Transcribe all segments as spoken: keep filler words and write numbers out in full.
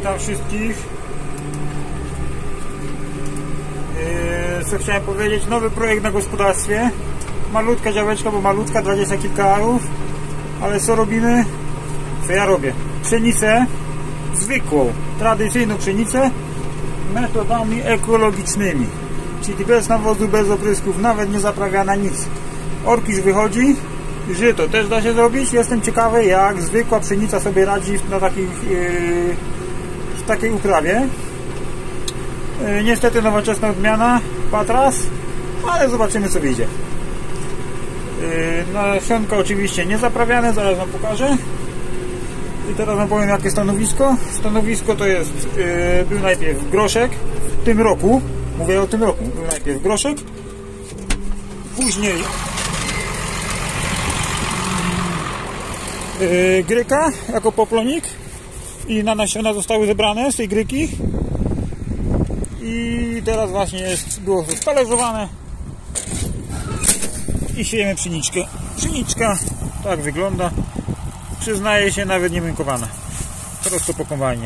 Witam wszystkich. Yy, co chciałem powiedzieć, nowy projekt na gospodarstwie. Malutka działeczka, bo malutka, dwadzieścia kilka arów. Ale co robimy? Co ja robię? Pszenicę zwykłą, tradycyjną pszenicę metodami ekologicznymi. Czyli bez nawozu, bez oprysków, nawet nie zaprawiana nic. Orkisz wychodzi, żyto też da się zrobić. Jestem ciekawy, jak zwykła pszenica sobie radzi na takich, yy, w takiej uprawie. Yy, niestety nowoczesna odmiana, Patras, ale zobaczymy, co wyjdzie. Yy, nasionka oczywiście nie zaprawiane, zaraz wam pokażę. I teraz wam powiem, jakie stanowisko. Stanowisko to jest, yy, był najpierw groszek w tym roku. Mówię o tym roku. Był najpierw groszek, później yy, gryka jako poplonik i na nasiona zostały zebrane z tej gryki. I teraz właśnie jest, było stalerzowane i siejemy pszeniczkę. Pszeniczka tak wygląda. Przyznaję się, nawet nie mękowana. Prosto po kombajnie.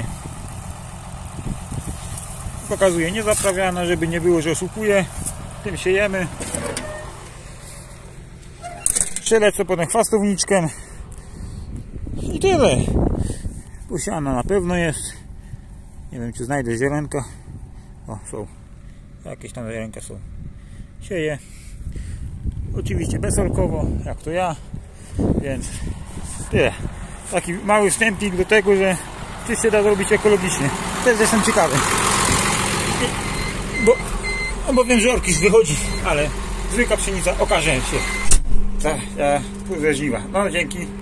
Pokazuję, niezaprawiana, żeby nie było, że oszukuje. Tym siejemy. Przelecę potem chwastowniczkiem. I tyle. Posiana na pewno jest. Nie wiem, czy znajdę ziarenka. O, są. Jakieś tam ziarenka są. Sieję. Oczywiście bezorkowo, jak to ja. Więc tyle. Taki mały wstępik do tego, że coś się da zrobić ekologicznie. Też jestem ciekawy. Bo, bo wiem, że orkisz wychodzi, ale zwykła pszenica okaże się ta, ta, ta, no dzięki.